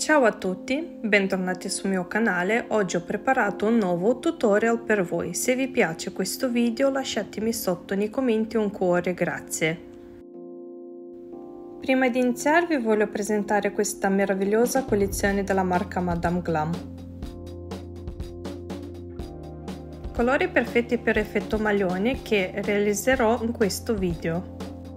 Ciao a tutti, bentornati sul mio canale. Oggi ho preparato un nuovo tutorial per voi. Se vi piace questo video lasciatemi sotto nei commenti un cuore, grazie. Prima di iniziare vi voglio presentare questa meravigliosa collezione della marca Madame Glam. Colori perfetti per effetto maglione che realizzerò in questo video.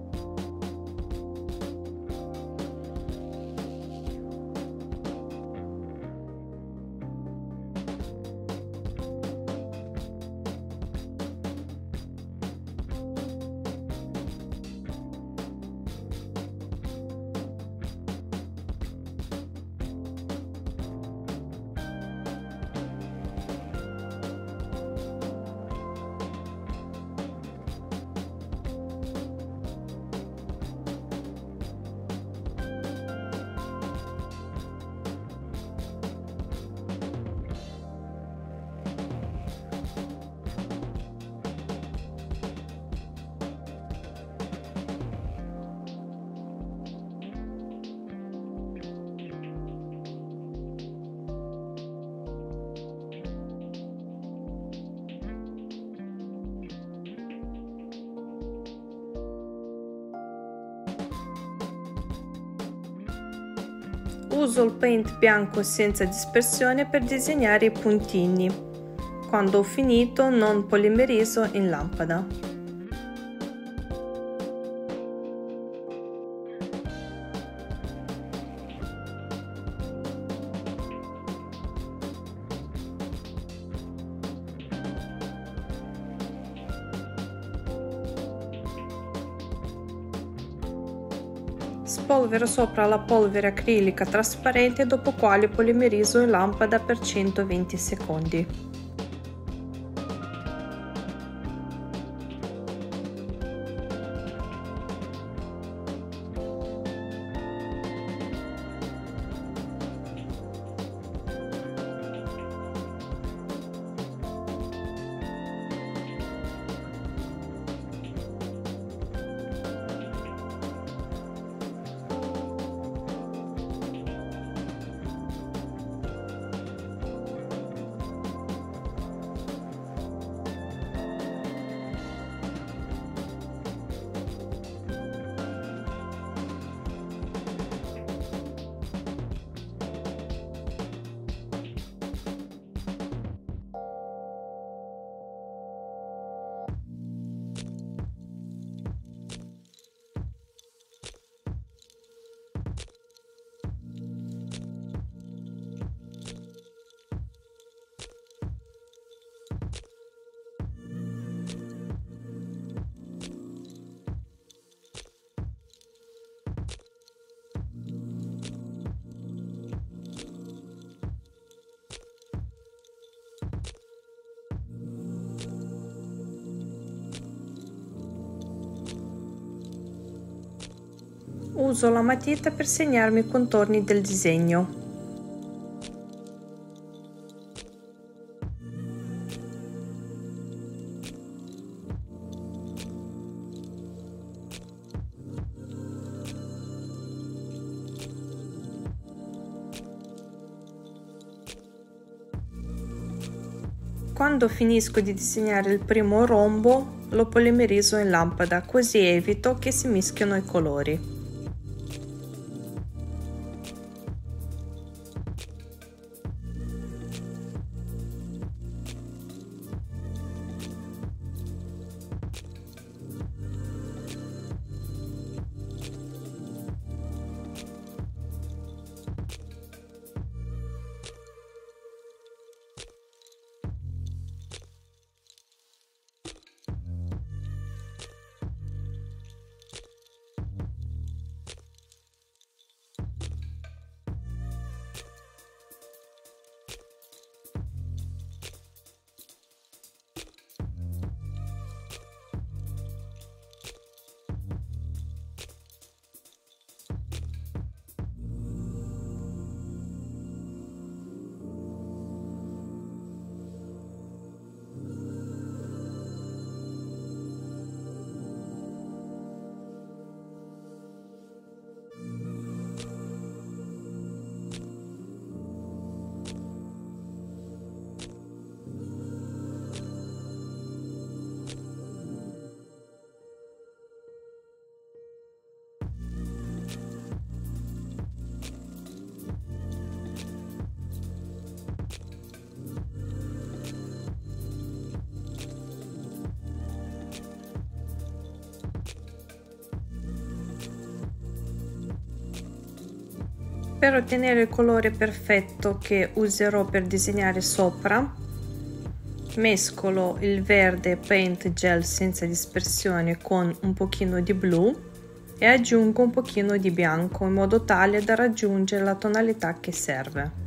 Uso il paint bianco senza dispersione per disegnare i puntini. Quando ho finito non polimerizzo in lampada. Spolvero sopra la polvere acrilica trasparente, dopo quale polimerizzo in lampada per 120 secondi. Uso la matita per segnarmi i contorni del disegno. Quando finisco di disegnare il primo rombo, lo polimerizzo in lampada, così evito che si mischiano i colori. Per ottenere il colore perfetto che userò per disegnare sopra, mescolo il verde Paint Gel senza dispersione con un pochino di blu e aggiungo un pochino di bianco in modo tale da raggiungere la tonalità che serve.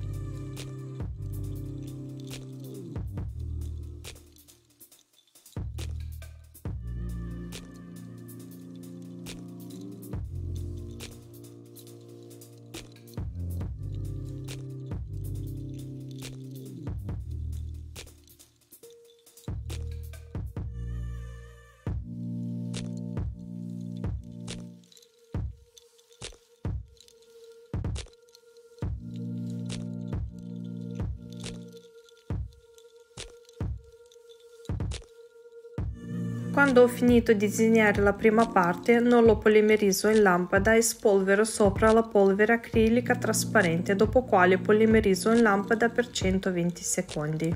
Quando ho finito di disegnare la prima parte, non lo polimerizzo in lampada e spolvero sopra la polvere acrilica trasparente, dopo quale polimerizzo in lampada per 120 secondi.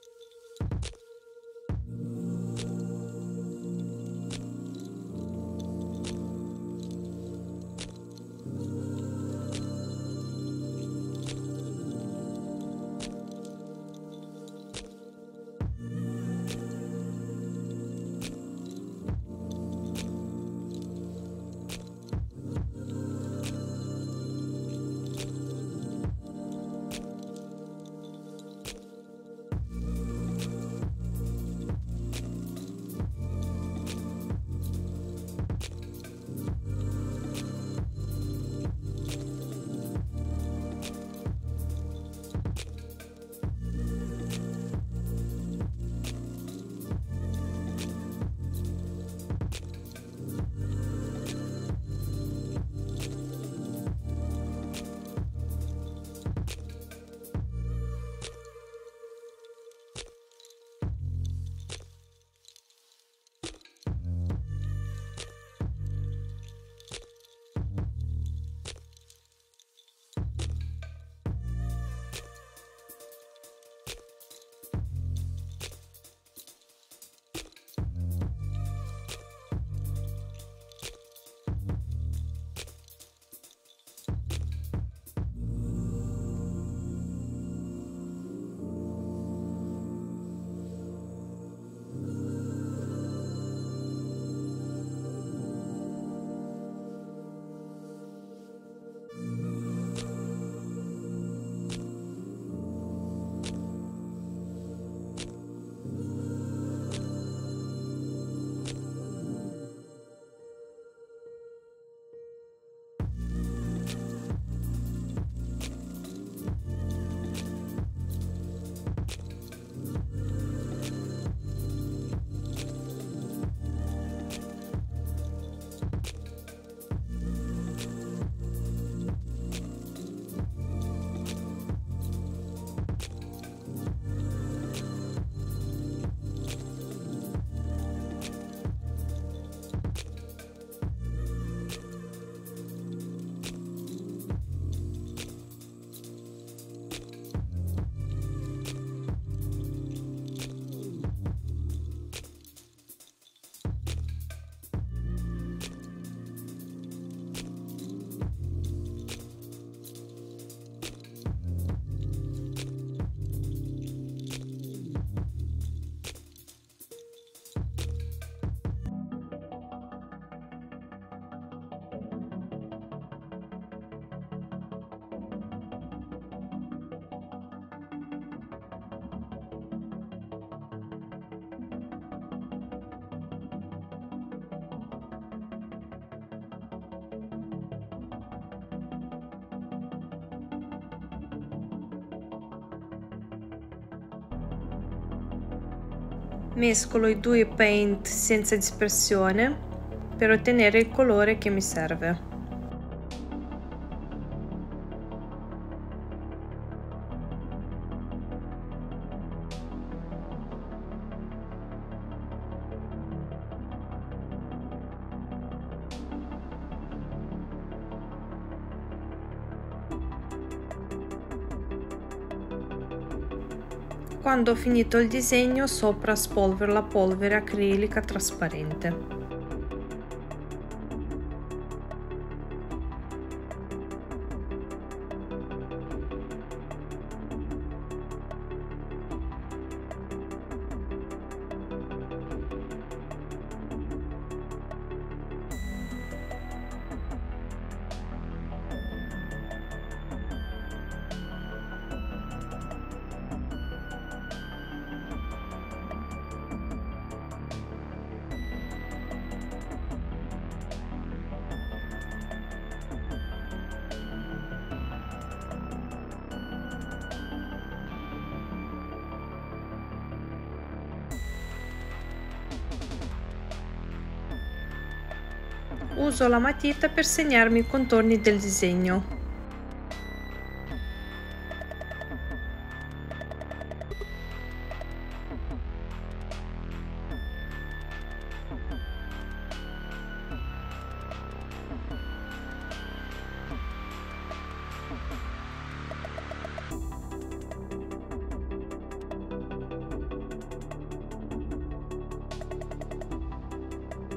Mescolo i due paint senza dispersione per ottenere il colore che mi serve. Quando ho finito il disegno, sopra spolvero la polvere acrilica trasparente. uso la matita per segnarmi i contorni del disegno.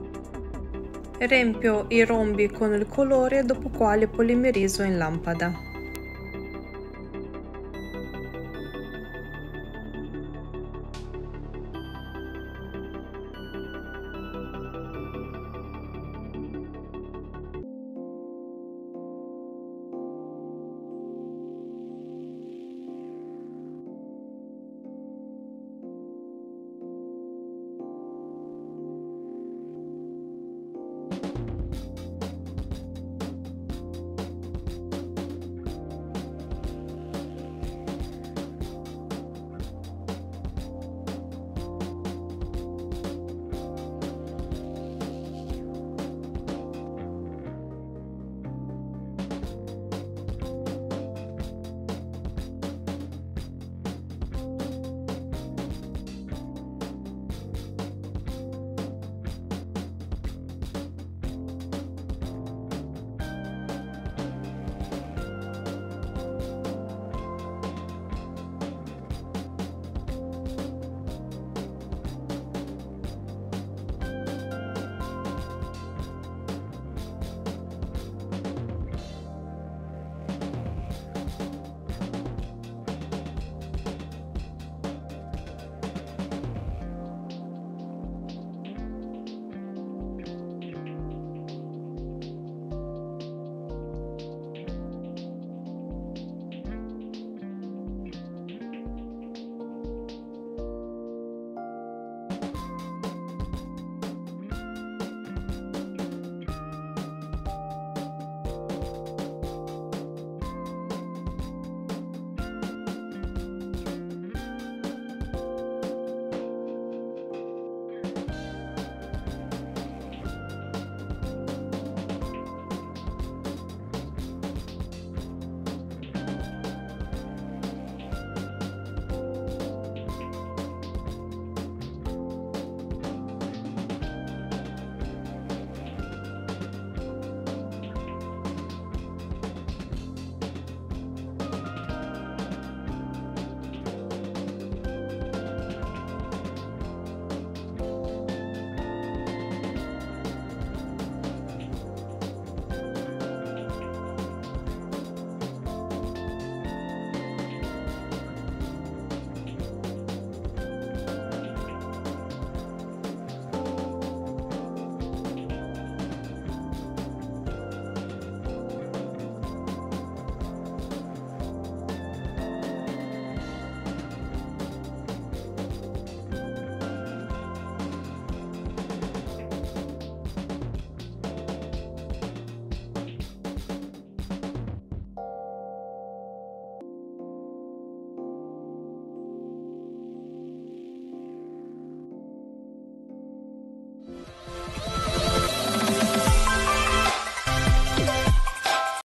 Riempio i rombi con il colore, dopo quale polimerizzo in lampada.